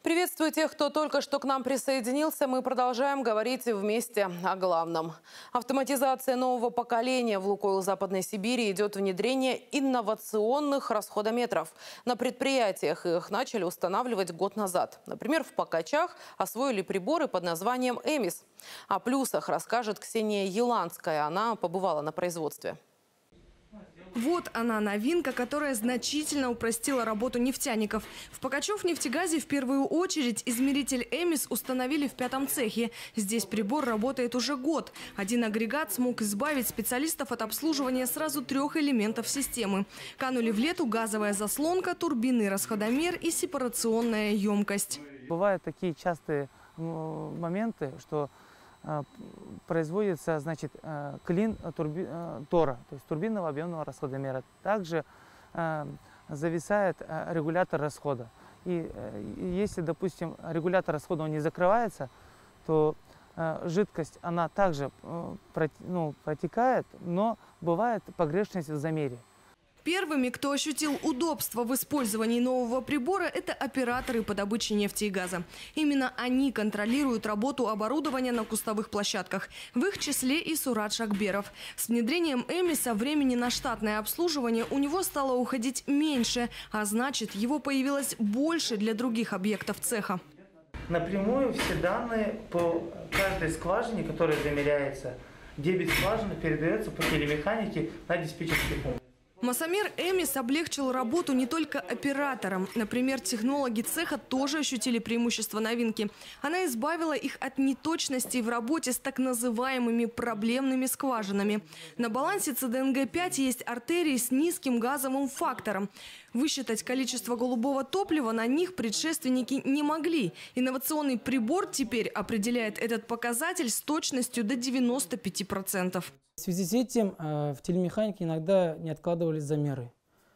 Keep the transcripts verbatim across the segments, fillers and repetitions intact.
Приветствую тех, кто только что к нам присоединился. Мы продолжаем говорить вместе о главном. Автоматизация нового поколения. В «Лукойл» Западной Сибири идет внедрение инновационных расходометров. На предприятиях их начали устанавливать год назад. Например, в Покачах освоили приборы под названием «Эмис». О плюсах расскажет Ксения Еланская. Она побывала на производстве. Вот она, новинка, которая значительно упростила работу нефтяников. В Покачевнефтегазе в первую очередь измеритель «Эмис» установили в пятом цехе. Здесь прибор работает уже год. Один агрегат смог избавить специалистов от обслуживания сразу трех элементов системы. Канули в лету газовая заслонка, турбинный расходомер и сепарационная емкость. Бывают такие частые моменты, что производится, значит, клин турби, тора, то есть турбинного объемного расходомера. Также э, зависает регулятор расхода. И э, если, допустим, регулятор расхода он не закрывается, то э, жидкость она также э, прот, ну, протекает, но бывает погрешность в замере. Первыми, кто ощутил удобство в использовании нового прибора, это операторы по добыче нефти и газа. Именно они контролируют работу оборудования на кустовых площадках. В их числе и Сурат Шакберов. С внедрением «Эмиса» времени на штатное обслуживание у него стало уходить меньше, а значит, его появилось больше для других объектов цеха. Напрямую все данные по каждой скважине, которая замеряется, дебет скважины передается по телемеханике на диспетчерский пункт. Массомер «Эмис» облегчил работу не только операторам. Например, технологи цеха тоже ощутили преимущество новинки. Она избавила их от неточностей в работе с так называемыми проблемными скважинами. На балансе Цэ Дэ Эн Гэ пять есть артерии с низким газовым фактором. Высчитать количество голубого топлива на них предшественники не могли. Инновационный прибор теперь определяет этот показатель с точностью до девяноста пяти процентов. В связи с этим э, в телемеханике иногда не откладывались замеры.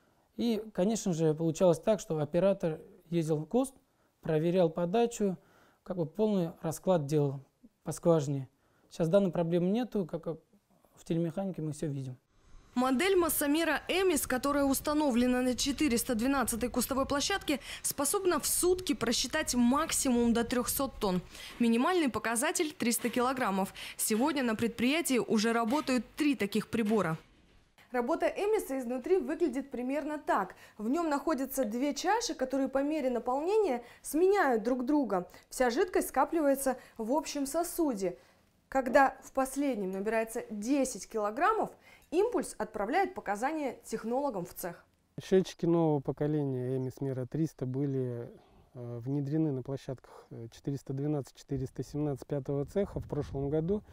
И, конечно же, получалось так, что оператор ездил в куст, проверял подачу, как бы полный расклад делал по скважине. Сейчас данной проблемы нету, как в телемеханике мы все видим. Модель массомера «Эмис», которая установлена на четыреста двенадцатой кустовой площадке, способна в сутки просчитать максимум до трёхсот тонн. Минимальный показатель – триста килограммов. Сегодня на предприятии уже работают три таких прибора. Работа «Эмиса» изнутри выглядит примерно так. В нем находятся две чаши, которые по мере наполнения сменяют друг друга. Вся жидкость скапливается в общем сосуде. Когда в последнем набирается десять килограммов, импульс отправляет показания технологам в цех. Счетчики нового поколения «Эмис Мера триста» были э, внедрены на площадках четыреста двенадцать — четыреста семнадцать пятого цеха в прошлом году.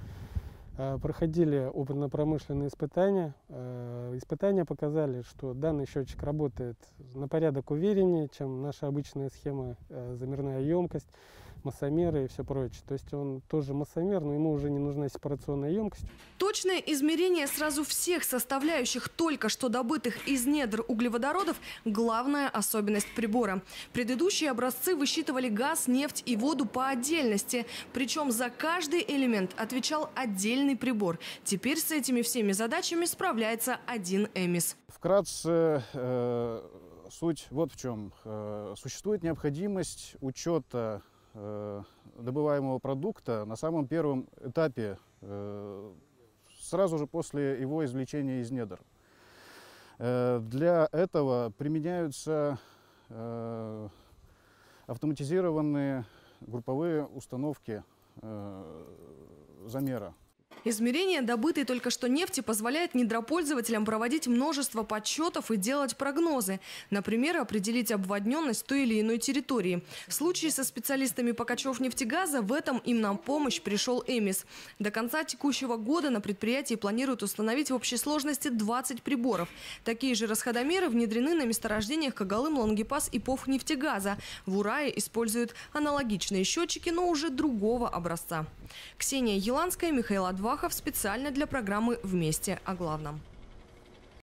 Э, проходили опытно-промышленные испытания. Э, испытания показали, что данный счетчик работает на порядок увереннее, чем наша обычная схема, э, замерная емкость, массомеры и все прочее. То есть он тоже массомер, но ему уже не нужна сепарационная емкость. Точное измерение сразу всех составляющих только что добытых из недр углеводородов – главная особенность прибора. Предыдущие образцы высчитывали газ, нефть и воду по отдельности. Причем за каждый элемент отвечал отдельный прибор. Теперь с этими всеми задачами справляется один «Эмис». Вкратце, э, суть вот в чем. Э, существует необходимость учета добываемого продукта на самом первом этапе, сразу же после его извлечения из недр. Для этого применяются автоматизированные групповые установки замера. Измерение добытой только что нефти позволяет недропользователям проводить множество подсчетов и делать прогнозы. Например, определить обводненность той или иной территории. В случае со специалистами Покачевнефтегаза в этом им на помощь пришел «Эмис». До конца текущего года на предприятии планируют установить в общей сложности двадцать приборов. Такие же расходомеры внедрены на месторождениях Когалым, Лангепас и Повнефтегаза. В Урае используют аналогичные счетчики, но уже другого образца. Ксения Еланская, Михаил Адвахов. Специально для программы «Вместе о главном».